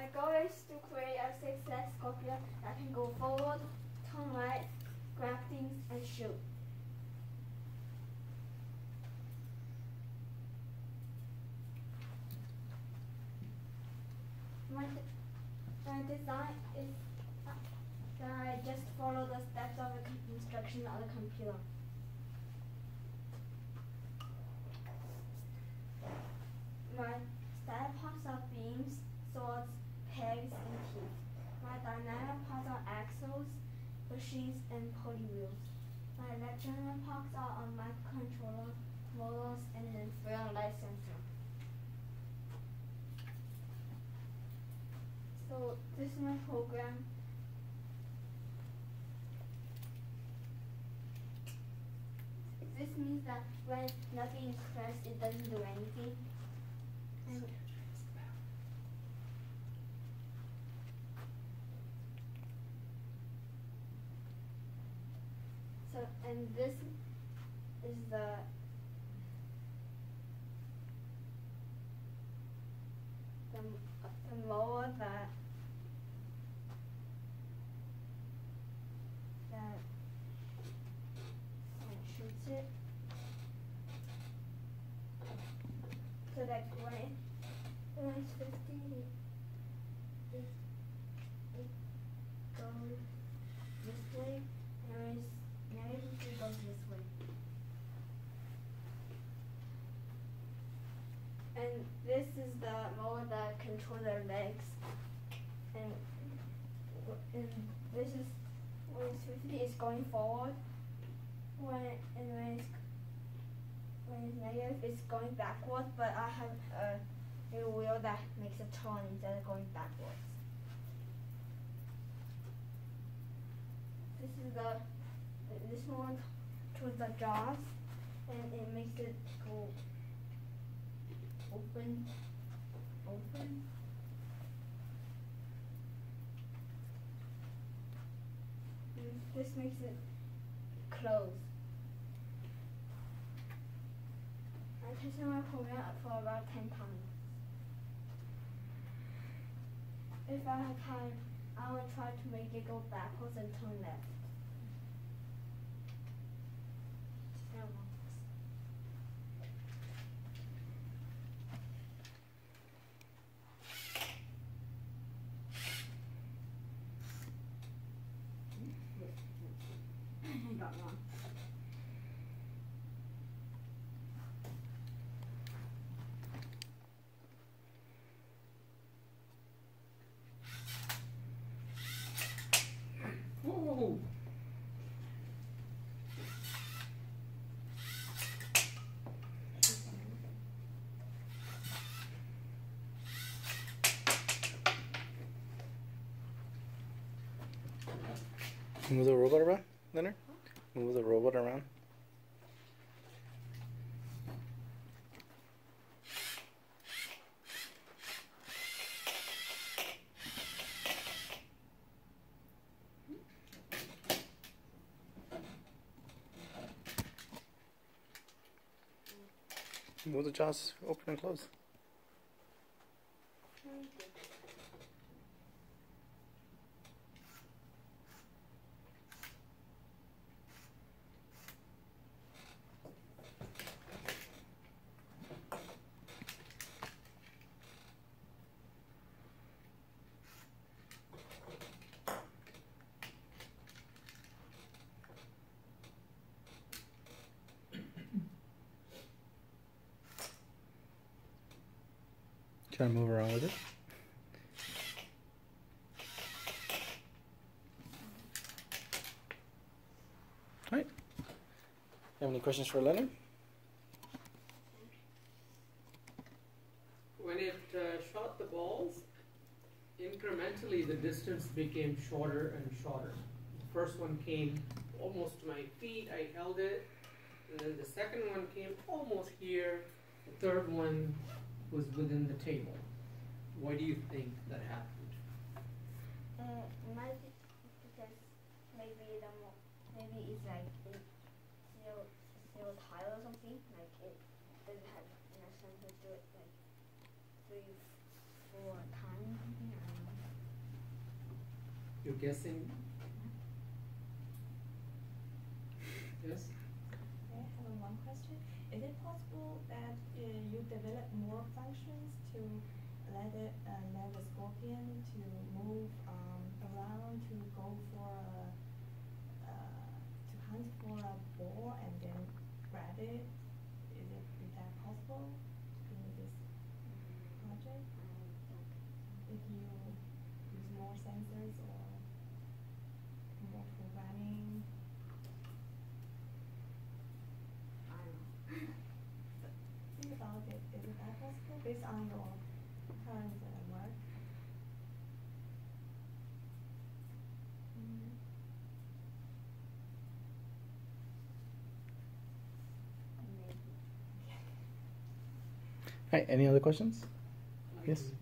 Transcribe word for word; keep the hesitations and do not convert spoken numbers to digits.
My goal is to create a six-leg scorpion that can go forward, turn right, grab things, and shoot. My, my design is uh, that I just follow the steps of the instruction of the computer. My static parts are beams, swords, pegs, and teeth. My dynamic parts are axles, bushings, and pulley wheels. My electronic parts are a microcontroller, motors, and an infrared light sensor. So this is my program. This means that when nothing is pressed, it doesn't do anything. And so, and this is the the, the mower that that shoots it. So that when it, when it's fifty, it, it, it goes this way, and when it's negative, it goes this way. And this is the mower that controls their legs. And, and this is when it's fifty, it's going forward. When and when it's when it's negative, it's going backwards. But I have a new wheel that makes a turn instead of going backwards. This is the this one towards the jaws, and it makes it go open, open. And this makes it close. I tested my program for about ten times. If I have time, I will try to make it go backwards and turn left. I got one. Whoa. Move the robot around, Leonard? Move the robot around. Move the jaws open and close. Try to move around with it. All right. Have any questions for Leonard? When it uh, shot the balls, incrementally the distance became shorter and shorter. The first one came almost to my feet, I held it, and then the second one came almost here, the third one was within the table. Why do you think that happened? Uh, might be because maybe the mo maybe it's like it zero zero tile or something. Like it doesn't have enough sense to do it like three, four times or something. I don't know. to guessing. Yes? I have one question. Is it possible that uh, you develop more functions to let it, uh, let the scorpion to move um, around to go for a, uh, to hunt for a boar and then grab it? Is it is that possible in this project? If you use more sensors or more programming? Think about it. Is it that possible based on your current uh, work? Mm. Hi, any other questions? I Yes. can-